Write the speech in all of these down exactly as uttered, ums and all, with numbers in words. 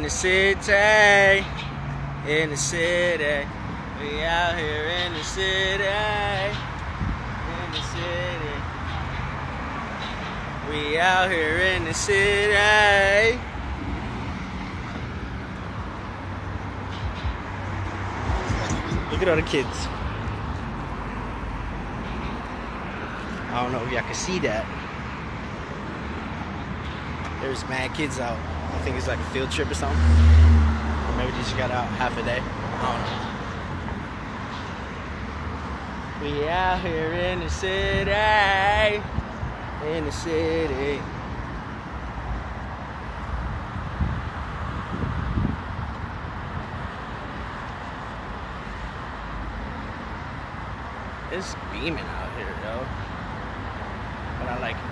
the city, in the city. We out here in the city, in the city. We out here in the city. Look at all the kids. I don't know if y'all can see that. There's mad kids out. I think it's like a field trip or something. Or maybe they just got out half a day. I don't know. We out here in the city. In the city. It's beaming out here, yo. But I like it.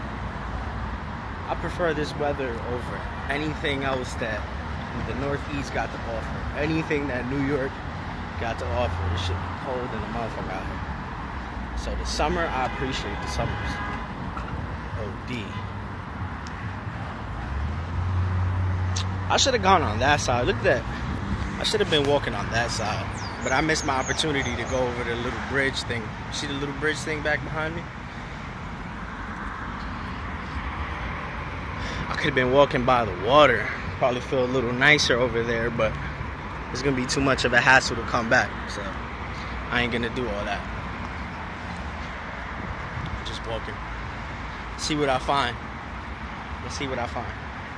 I prefer this weather over anything else that the Northeast got to offer. Anything that New York got to offer. It should be cold in the motherfucker out here. So the summer, I appreciate the summers. O D. I should have gone on that side. Look at that. I should have been walking on that side. But I missed my opportunity to go over the little bridge thing. See the little bridge thing back behind me? I could have been walking by the water. Probably feel a little nicer over there, but it's going to be too much of a hassle to come back. So I ain't going to do all that. I'm just walking. See what I find. Let's see what I find.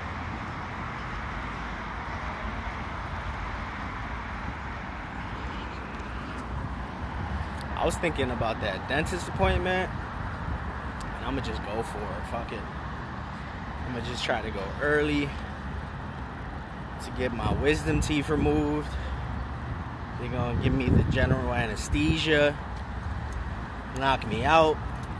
I was thinking about that dentist appointment, and I'm gonna just go for it. Fuck it. I'm gonna just try to go early to get my wisdom teeth removed. They're gonna give me the general anesthesia, knock me out,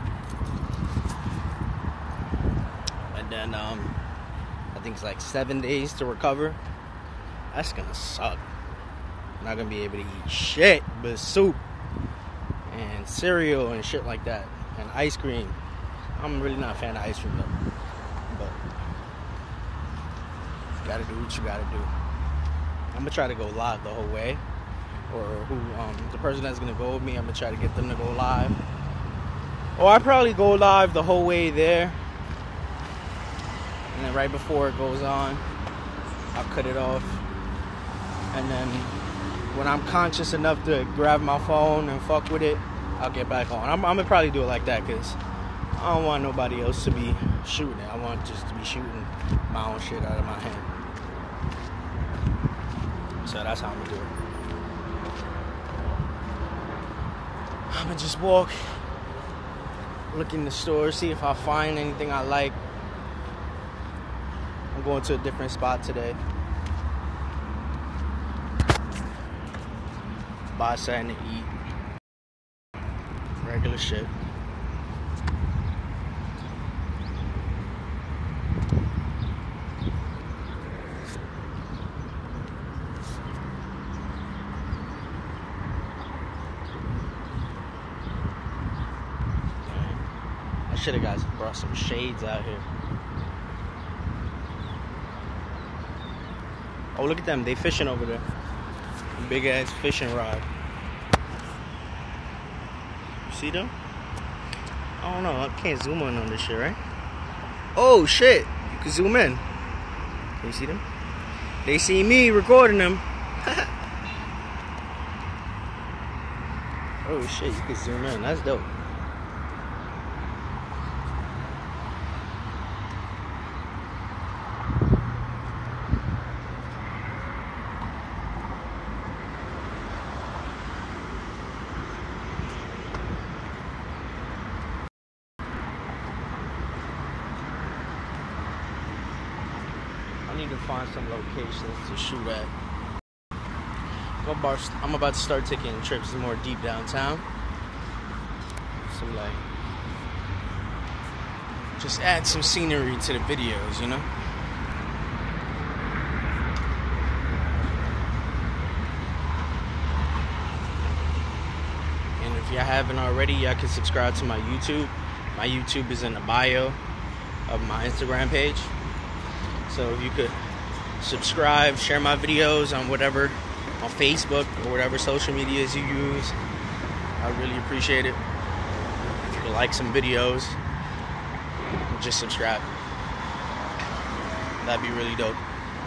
and then um, I think it's like seven days to recover. That's gonna suck. I'm not gonna be able to eat shit but soup and cereal and shit like that, and ice cream. I'm really not a fan of ice cream though, but you gotta do what you gotta do. I'm gonna try to go live the whole way, or who um, the person that's gonna go with me, I'm gonna try to get them to go live, or I probably go live the whole way there, and then right before it goes on, I'll cut it off, and then when I'm conscious enough to grab my phone and fuck with it, I'll get back on. I'm, I'm gonna probably do it like that because I don't want nobody else to be shooting it. I want just to be shooting my own shit out of my hand. So that's how I'm gonna do it. I'm gonna just walk, look in the store, see if I find anything I like. I'm going to a different spot today. Buy something to eat. Regular shit. I should have guys brought some shades out here. Oh, look at them. They fishing over there. Big ass fishing rod. You see them? I don't know. I can't zoom in on this shit, right? Oh shit! You can zoom in. Can you see them? They see me recording them. Oh shit! You can zoom in. That's dope. I need to find some locations to shoot at. I'm about to start taking trips more deep downtown. So like, just add some scenery to the videos, you know? And if y'all haven't already, y'all can subscribe to my YouTube. My YouTube is in the bio of my Instagram page. So if you could subscribe, share my videos on whatever, on Facebook or whatever social medias you use. I really appreciate it. If you could like some videos, just subscribe. That'd be really dope.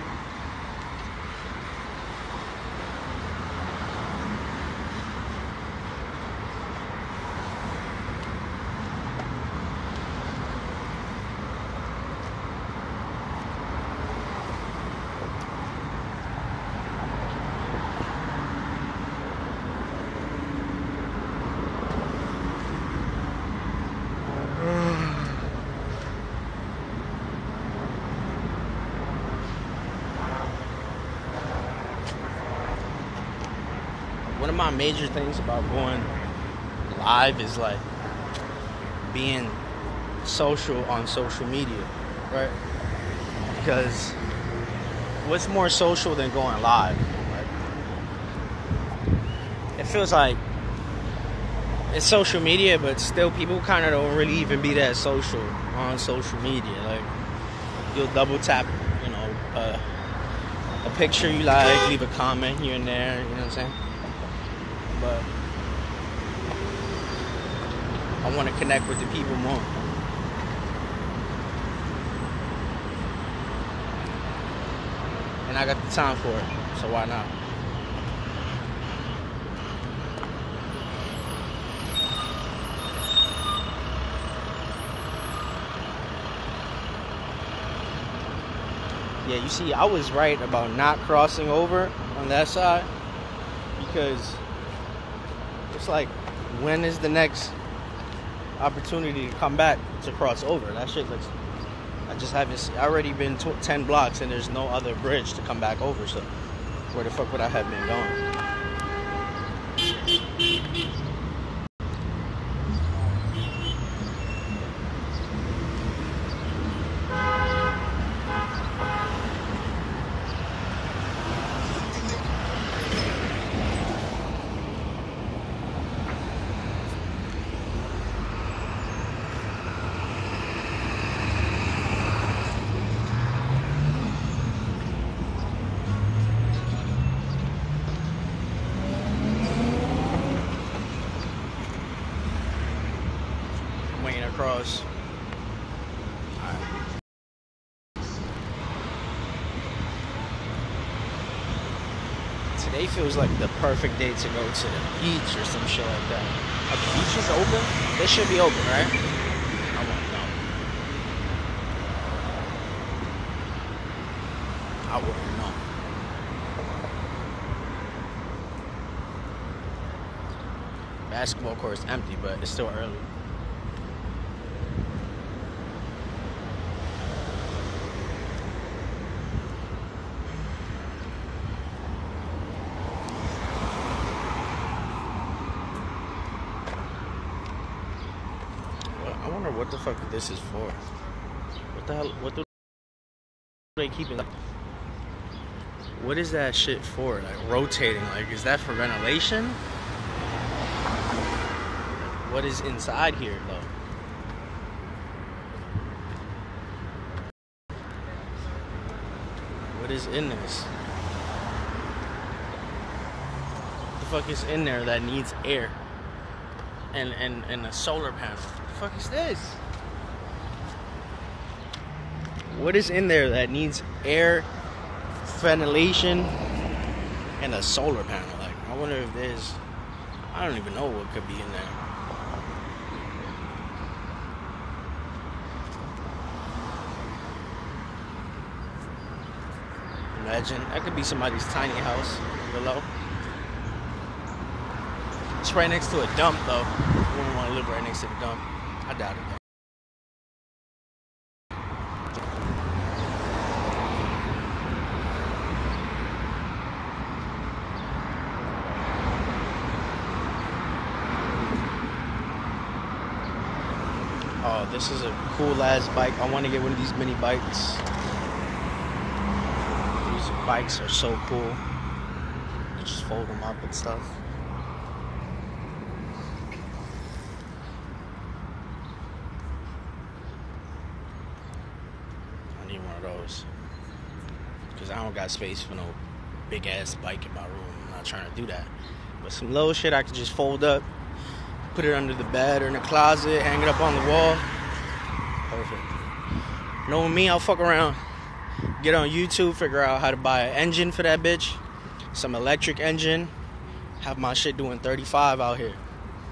One of my major things about going live is like being social on social media, right? Because what's more social than going live? Right? It feels like it's social media, but still people kind of don't really even be that social on social media. Like you'll double tap, you know, uh, a picture you like, leave a comment here and there, you know what I'm saying? But I want to connect with the people more. And I got the time for it, so why not? Yeah, you see, I was right about not crossing over on that side because it's like, when is the next opportunity to come back to cross over? That shit looks, I just haven't, I already been t- ten blocks and there's no other bridge to come back over, so where the fuck would I have been going? Across. Alright. Today feels like the perfect day to go to the beach or some shit like that. Are the beaches open? They should be open, right? I won't know. I wouldn't know. Basketball court's empty, but it's still early. I wonder what the fuck this is for. What the hell? What do they keep it? What is that shit for? Like rotating? Like, is that for ventilation? What is inside here, though? What is in this? What the fuck is in there that needs air? And, and, and a solar panel. What the fuck is this? What is in there that needs air, ventilation, and a solar panel? Like, I wonder if there's, I don't even know what could be in there. Imagine, that could be somebody's tiny house below. It's right next to a dump, though. I wouldn't want to live right next to the dump. I doubt it, though. Oh, this is a cool ass bike. I want to get one of these mini bikes. These bikes are so cool. You just fold them up and stuff. I need one of those. because I don't got space for no big ass bike in my room. I'm not trying to do that. But some little shit I could just fold up, put it under the bed or in the closet, hang it up on the wall. Perfect. Knowing me, I'll fuck around, get on YouTube, figure out how to buy an engine for that bitch, some electric engine, have my shit doing thirty-five out here.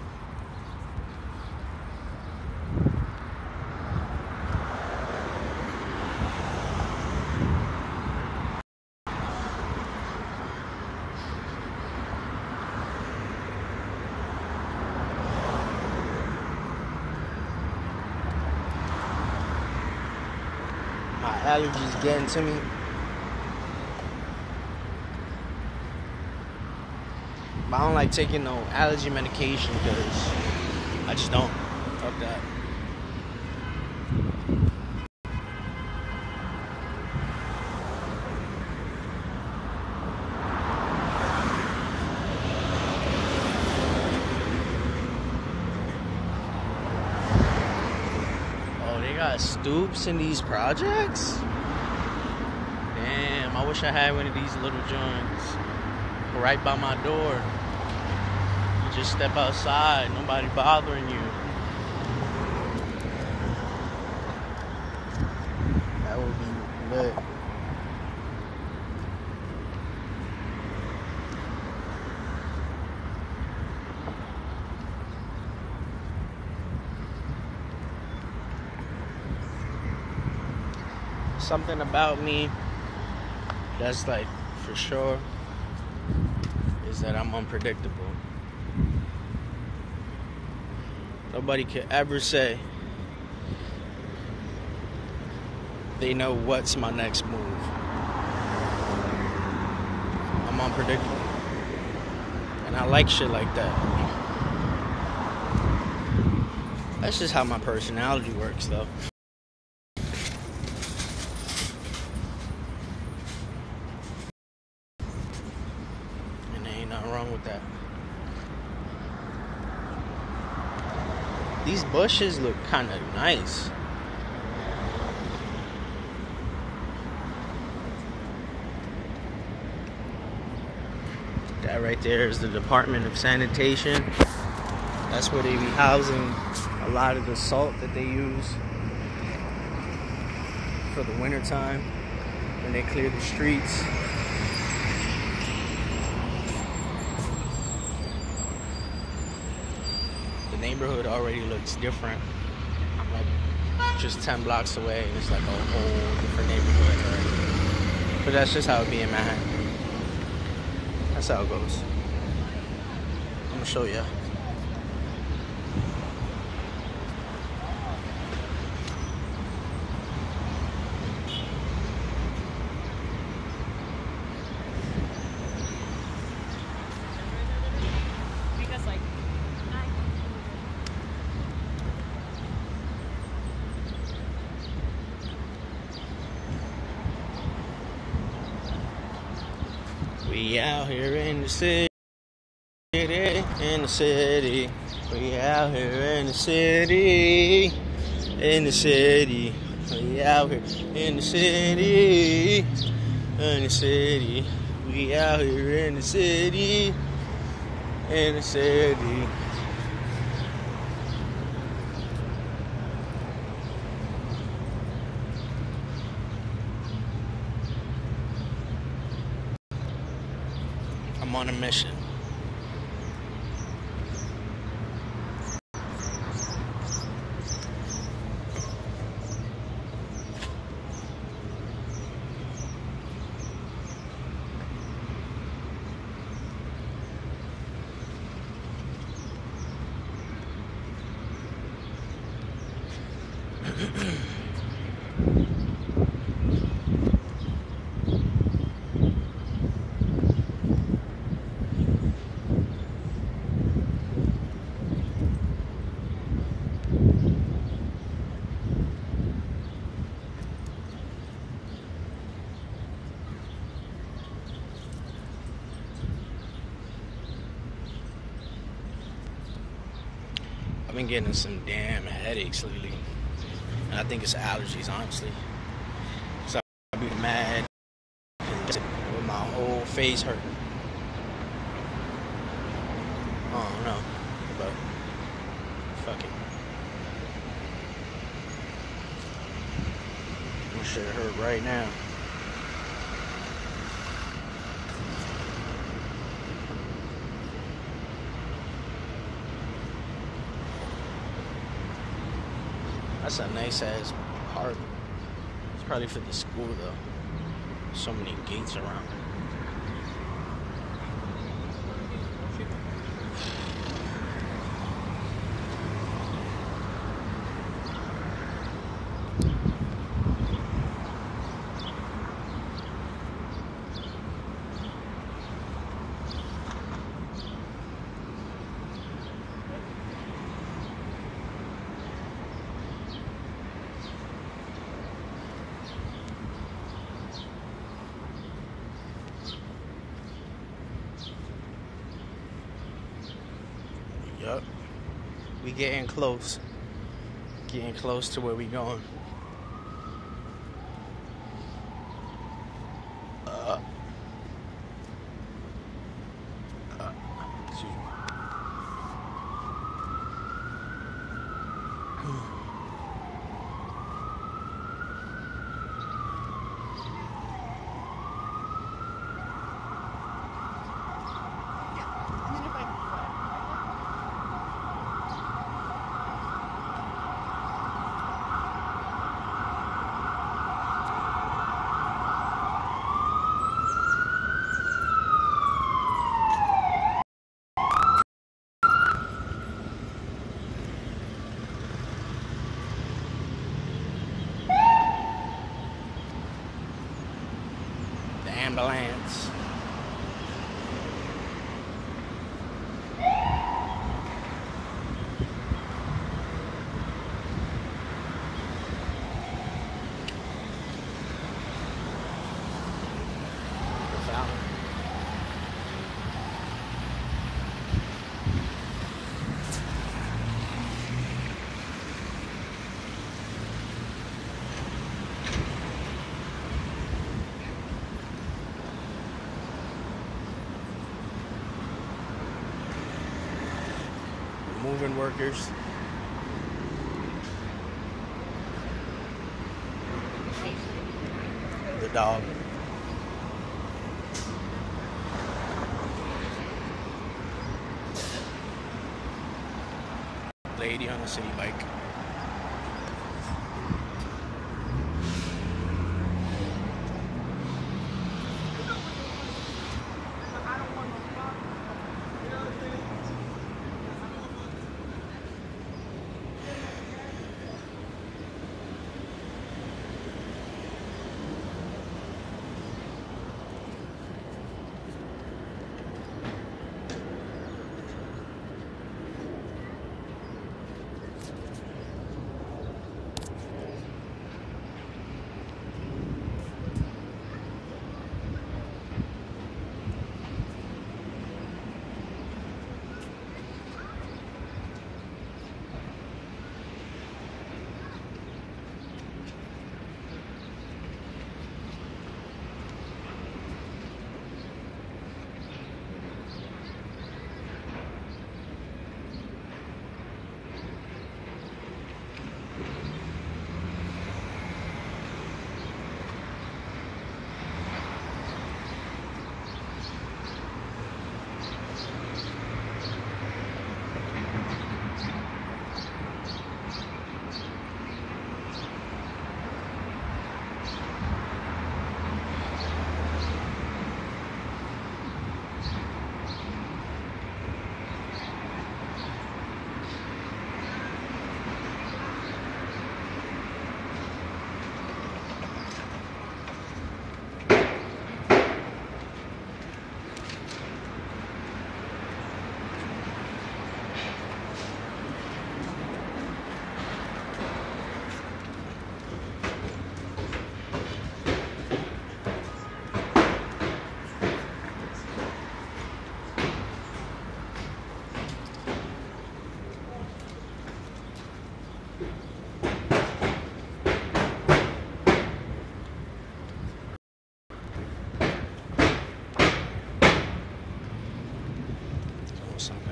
My allergies getting to me. But I don't like taking no allergy medication because I just don't. Fuck that. Oh, they got stoops in these projects? Damn, I wish I had one of these little joints right by my door. You just step outside, nobody bothering you. That would be lit. Something about me that's like for sure is that I'm unpredictable. Nobody could ever say they know what's my next move. I'm unpredictable. And I like shit like that. That's just how my personality works, though. And there ain't nothing wrong with that. These bushes look kind of nice. That right there is the Department of Sanitation. That's where they be housing a lot of the salt that they use for the wintertime when they clear the streets. The neighborhood already looks different. I'm like just ten blocks away and it's like a whole different neighborhood already. But that's just how it be in Manhattan. That's how it goes. I'm gonna show you. We out here in the city, in the city. We out here in the city, in the city. We out here in the city, in the city. We out here in the city, in the city. I'm on a mission. I've been getting some damn headaches lately. And I think it's allergies, honestly. So I'll be mad whole face hurt. I don't know, but fuck it. My shit hurt right now. That's a nice ass park. It's probably for the school though. So many gates around. Yup. We getting close. Getting close to where we going. Uh, uh, excuse me. Ambulance. The fountain. Moving workers. The dog. Lady on a city bike.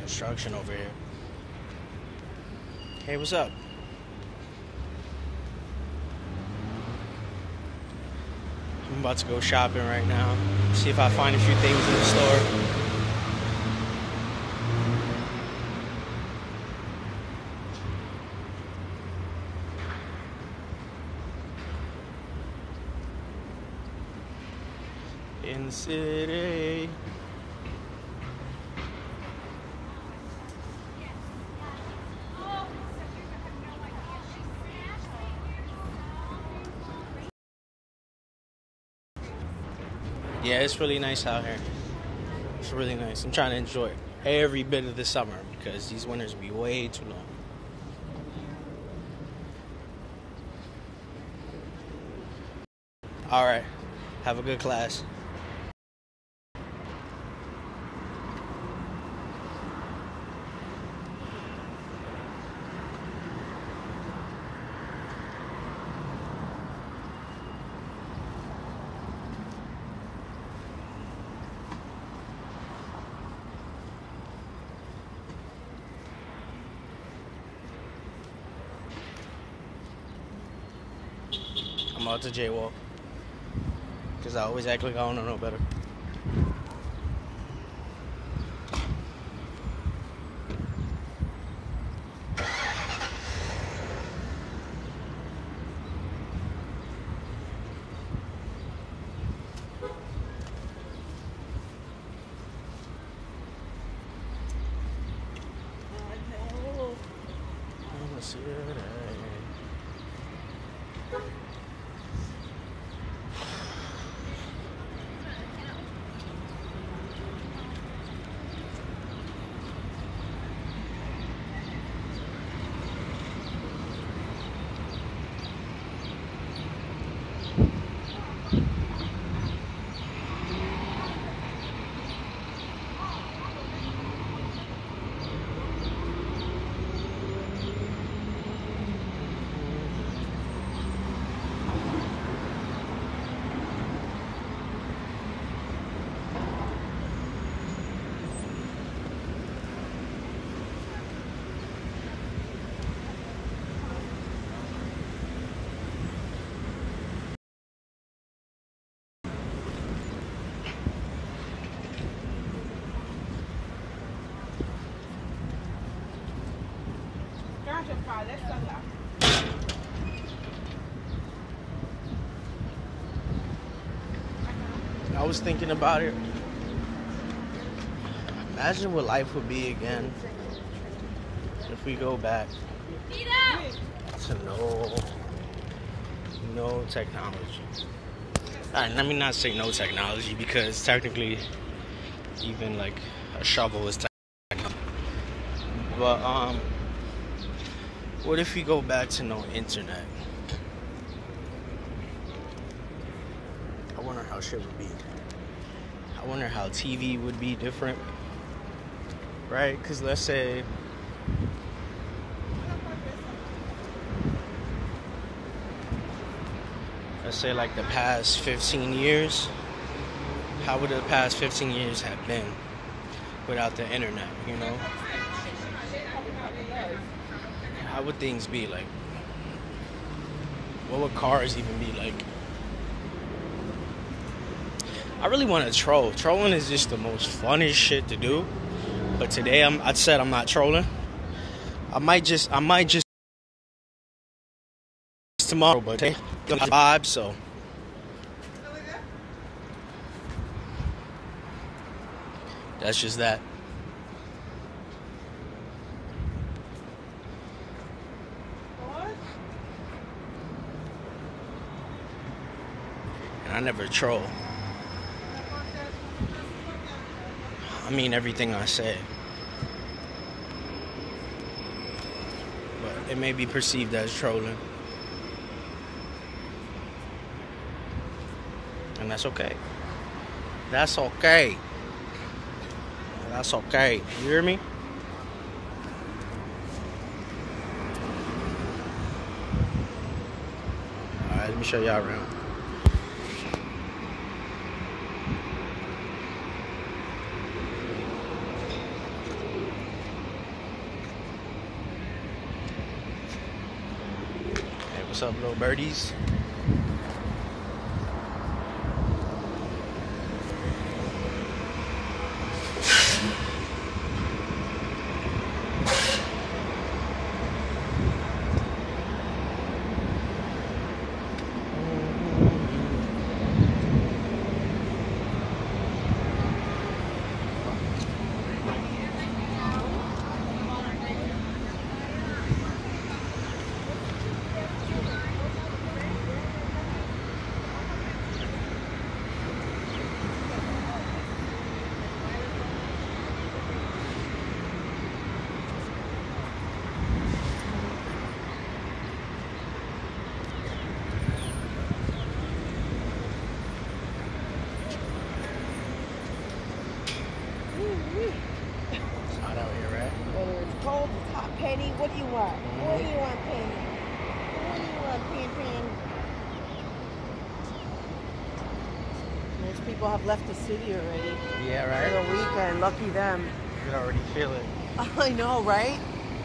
construction over here. Hey, what's up? I'm about to go shopping right now. See if I find a few things in the store. In the city. Yeah, it's really nice out here. It's really nice. I'm trying to enjoy every bit of the summer because these winters be way too long. All right. Have a good class. I'm about to jaywalk because I always act like I don't know no better. I was thinking about it. Imagine what life would be again if we go back to no, no technology. Alright, let me not say no technology because technically, even like a shovel is technology. But um, what if we go back to no internet? I wonder how shit would be. I wonder how T V would be different, right? Because let's say let's say like the past fifteen years, how would the past fifteen years have been without the internet, you know? How would things be like? What would cars even be like? I really want to troll. Trolling is just the most funnest shit to do. But today, I'm, I said I'm not trolling. I might just, I might just tomorrow, but today, I'm vibe, so. That's just that. And I never troll. I mean everything I say. But it may be perceived as trolling. And that's okay. That's okay. That's okay. You hear me? Alright, let me show y'all around. What's up, little birdies? It's hot out here, right? Whether it's cold, it's hot. Penny, what do you want? Mm-hmm. What do you want, Penny? What do you want, Pan Pan? Most people have left the city already. Yeah, For right? the weekend. Lucky them. You can already feel it. I know, right?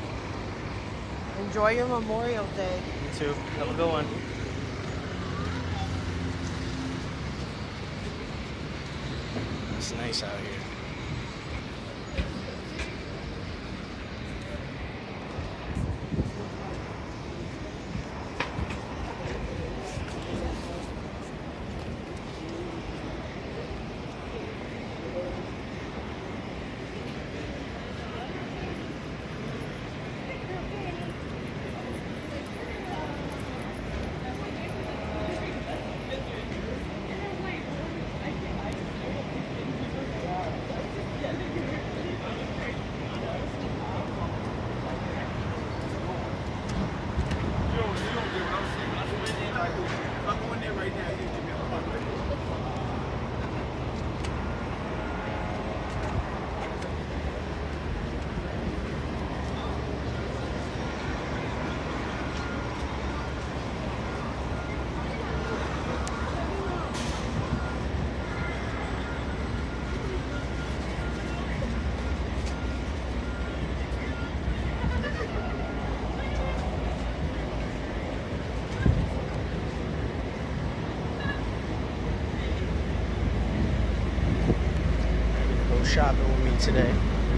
Enjoy your Memorial Day. You too. Have a good one. It's nice out here. Go shopping with me today.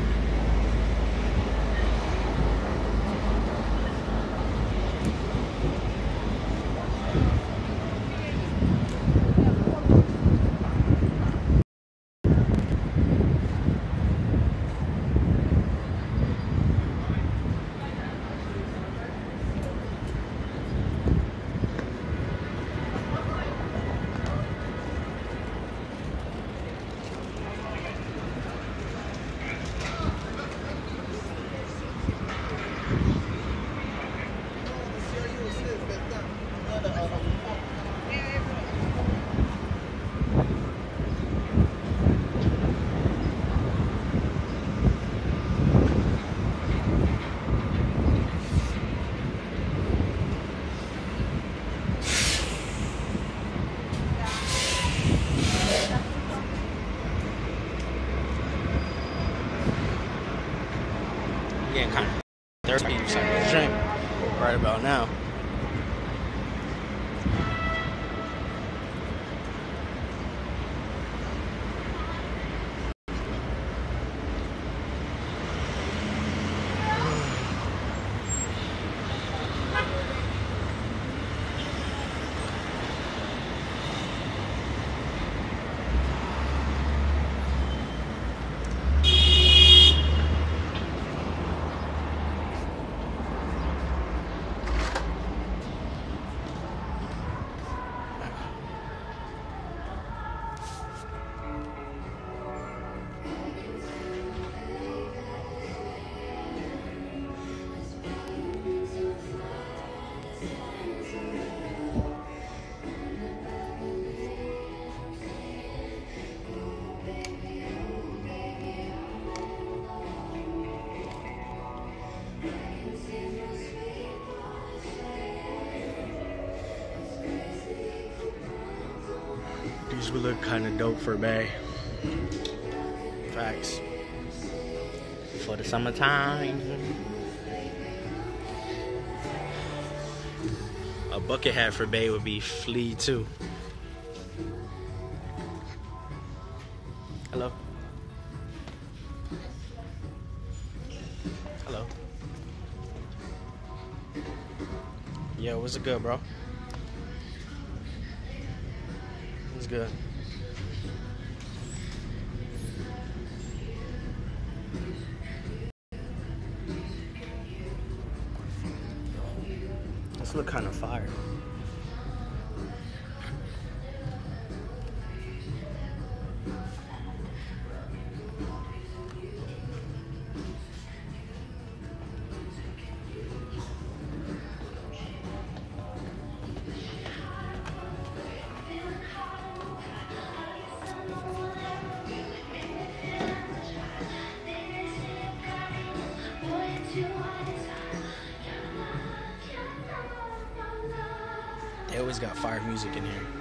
Getting kind of thirsty, so I can drink right about now. These would look kind of dope for Bay. Facts. For the summertime. A bucket hat for Bay would be Flea too. Hello. Hello. Yo, what's it good, bro? What's good? This look kind of fire. They always got fire music in here.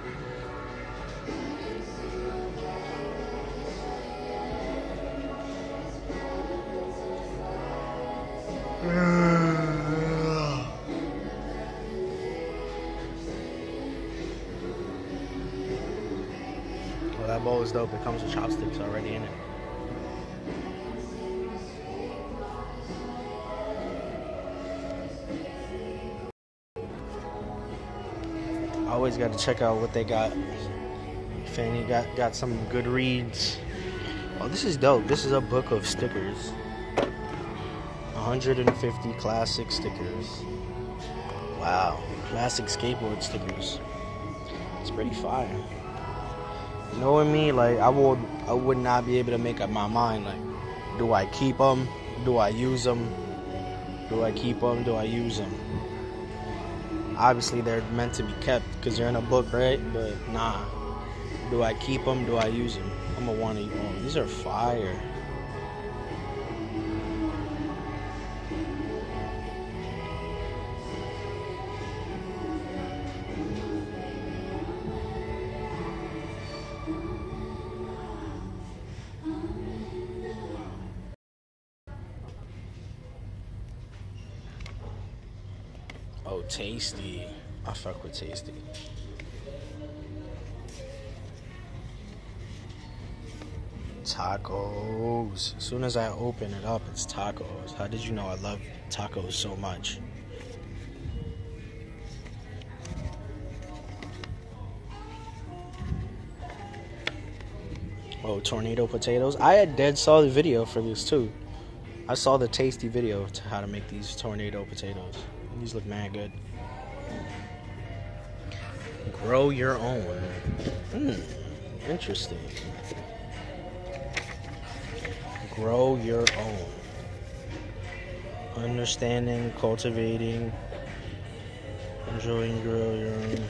Well, that bowl is dope. It comes with chopsticks already in it. I always got to check out what they got. Fanny got, got some good reads. Oh, this is dope. This is a book of stickers. one hundred fifty classic stickers. Wow. Classic skateboard stickers. It's pretty fire. Knowing me, like, I would, I would not be able to make up my mind. Like, do I keep them? Do I use them? Do I keep them? Do I use them? Obviously, they're meant to be kept because they're in a book, right? But nah. Do I keep them? Do I use them? I'm gonna want to. Oh, these are fire. Oh, Tasty. I fuck with Tasty. Tacos. As soon as I open it up, it's tacos. How did you know I love tacos so much? Oh, tornado potatoes. I had dead saw the video for this too. I saw the Tasty video to how to make these tornado potatoes. These look mad good. Grow your own. Hmm, interesting. Grow your own. Understanding, cultivating, enjoying, grow your own.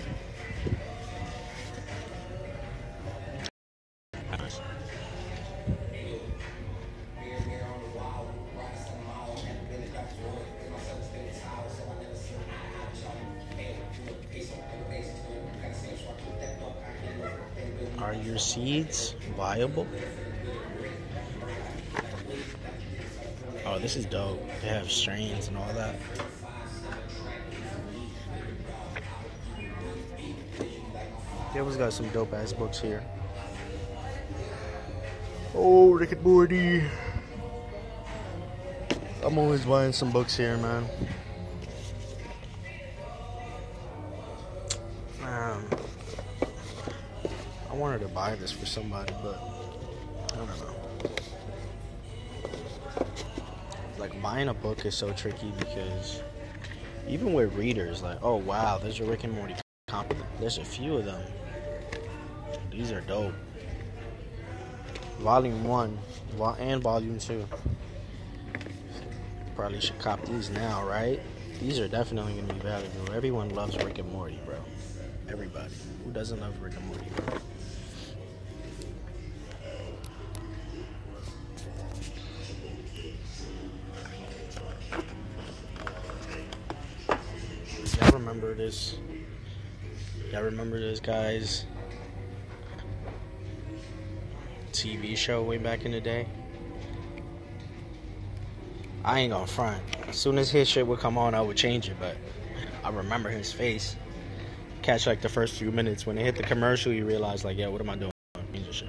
Are your seeds viable? Oh, this is dope. They have strains and all that. They always got some dope ass books here. Oh, Rick and Morty. I'm always buying some books here, man. Man. I wanted to buy this for somebody, but I don't know. Like, buying a book is so tricky because even with readers, like, oh wow, there's a Rick and Morty comic. There's a few of them. These are dope. Volume one and volume two. Probably should cop these now, right? These are definitely gonna be valuable. Everyone loves Rick and Morty, bro. Everybody. Who doesn't love Rick and Morty, bro? Y'all remember this? Y'all remember this guy's T V show way back in the day? I ain't gonna front. As soon as his shit would come on, I would change it, but I remember his face. catch like the first few minutes. When they hit the commercial, you realize like, yeah, what am I doing? Shit.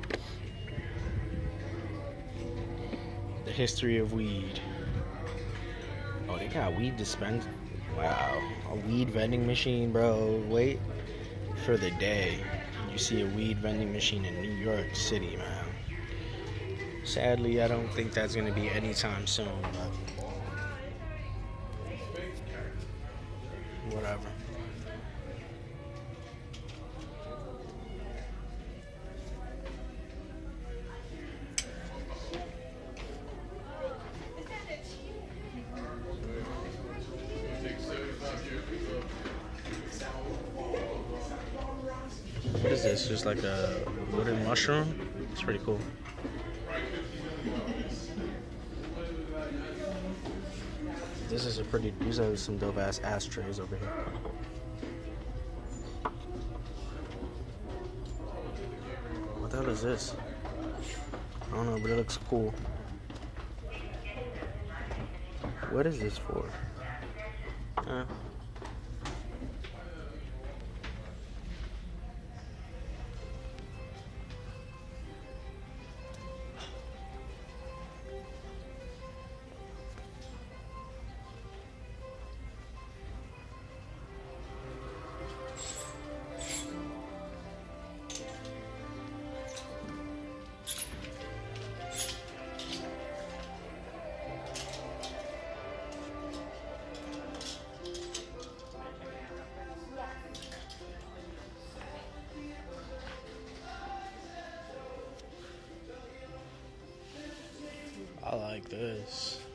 The history of weed. Oh, they got weed dispense. Wow, a weed vending machine, bro. Wait for the day you see a weed vending machine in New York City, man. Sadly, I don't think that's gonna be anytime soon, but whatever. What is this? Just like a wooden mushroom? It's pretty cool. This is a pretty. These are some dope ass ashtrays over here. What the hell is this? I don't know, but it looks cool. What is this for? Uh, I like this.